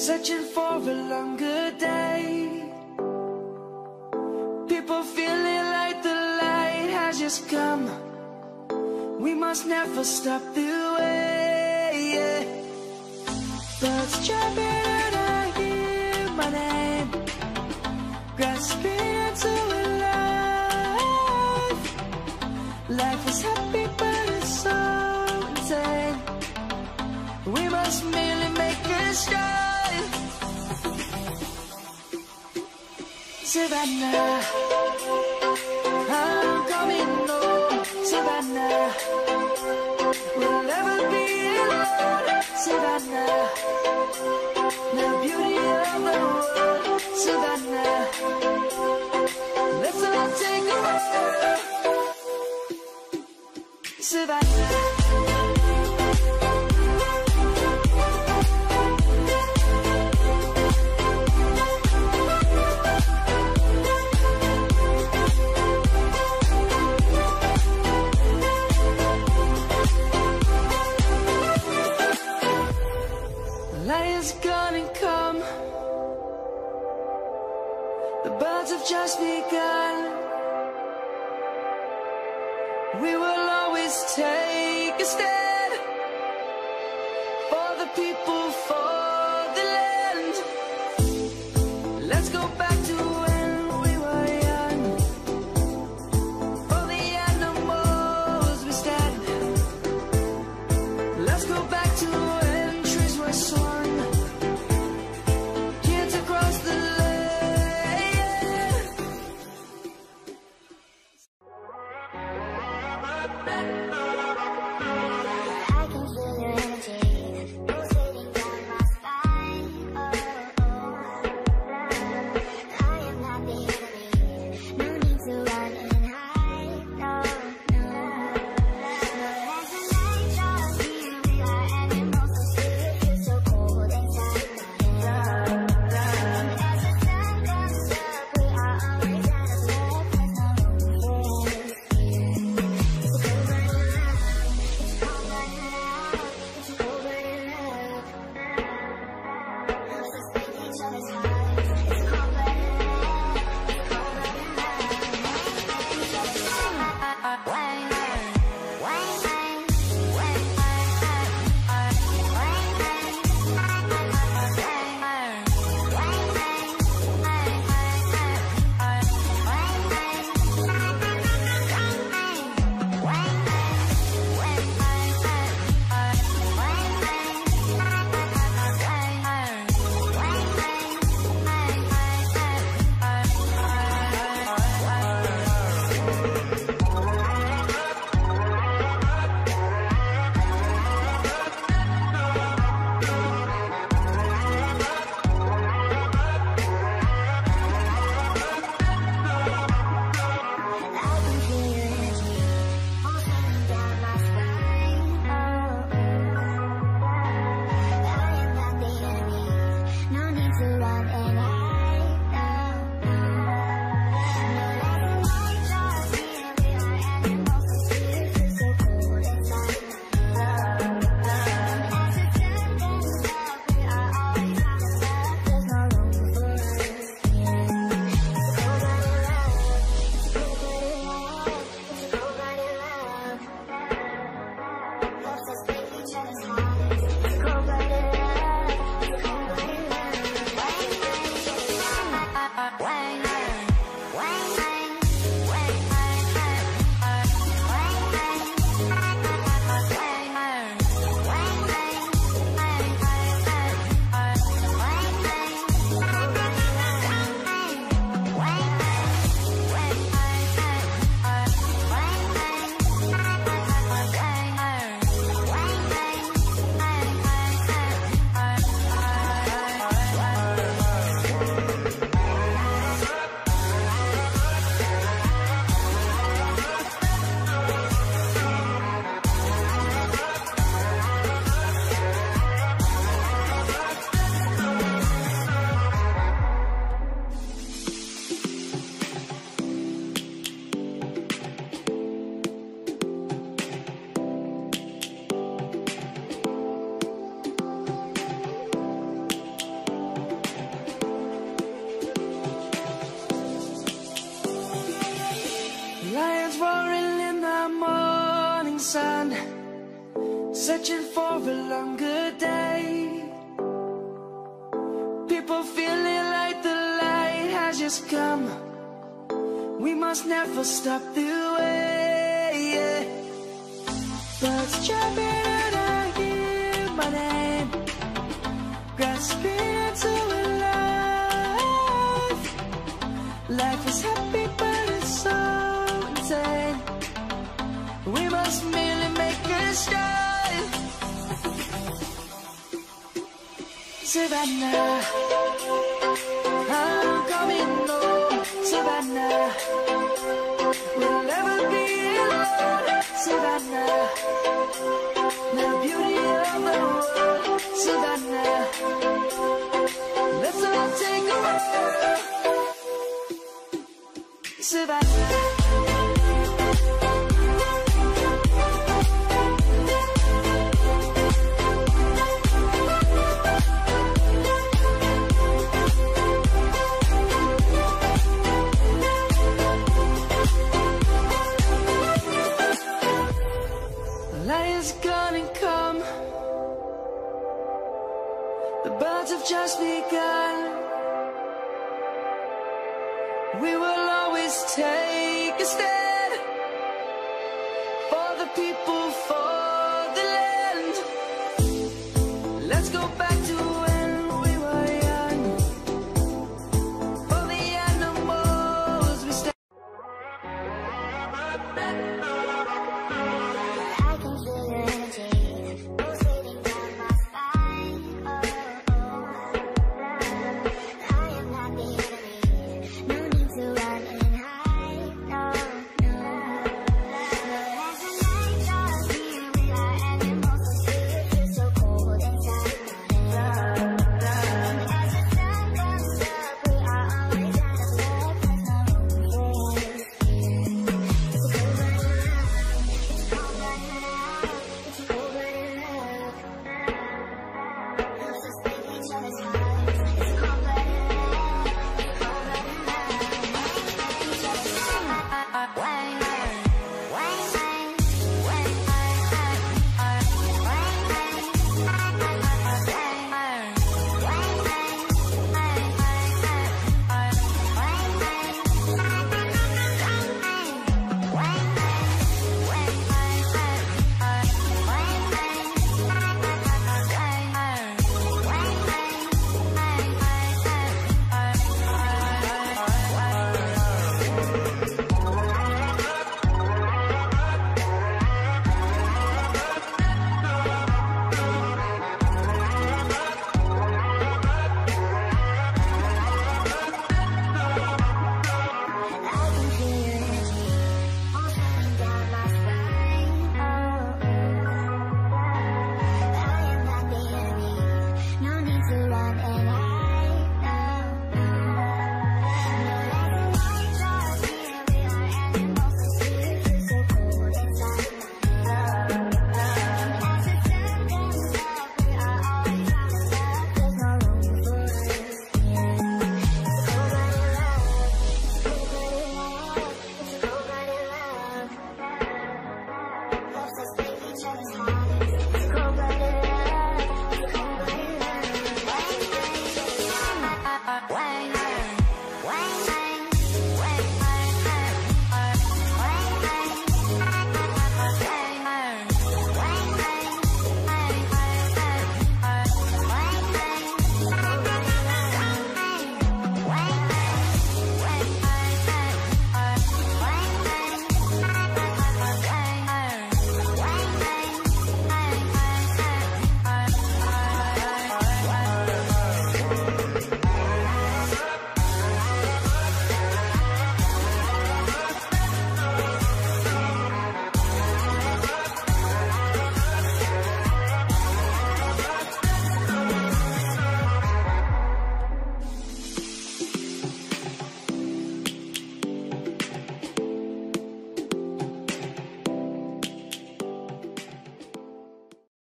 searching for a longer day. People feeling like the light has just come. We must never stop the way, yeah. Birds chirping and I hear my name, grasping into a life. Life is happy but it's so insane. We must merely make a start. Savannah, I'm coming home. Savannah, we'll never be alone. Savannah, the beauty of the world. Savannah, let's all take a ride. Savannah. Light is gonna come. The birds have just begun. We will always take a stand for the people, for the land. Let's go back to when we were young. For the animals we stand. Let's go back to when trees were swung. Kids across the land. I can feel your energy pulsating down my roaring in the morning sun, searching for a longer day. People feeling like the light has just come. We must never stop the way, yeah. Birds jumping and I hear my name, grasping into a life. Life is happy but it's so insane. We must merely make a start. Savannah, I'm coming home. Savannah, we'll never be alone. Savannah, the beauty of the world. Savannah, let's all take a walk. Savannah. Light is gonna come. The birds have just begun. We will always take a stand for the people, for the land. Let's go back to when we were young. For the animals we stand.